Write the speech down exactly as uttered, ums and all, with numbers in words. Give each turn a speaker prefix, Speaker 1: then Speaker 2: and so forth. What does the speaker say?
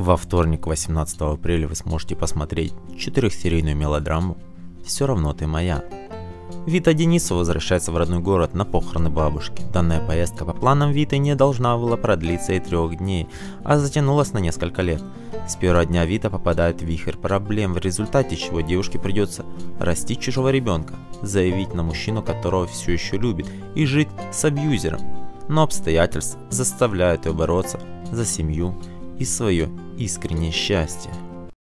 Speaker 1: Во вторник, восемнадцатого апреля, вы сможете посмотреть четырехсерийную мелодраму «Все равно ты моя». Вита Денисова возвращается в родной город на похороны бабушки. Данная поездка по планам Виты не должна была продлиться и трех дней, а затянулась на несколько лет. С первого дня Вита попадает в вихрь проблем, в результате чего девушке придется растить чужого ребенка, заявить на мужчину, которого все еще любит, и жить с абьюзером. Но обстоятельства заставляют ее бороться за семью и свое искреннее счастье.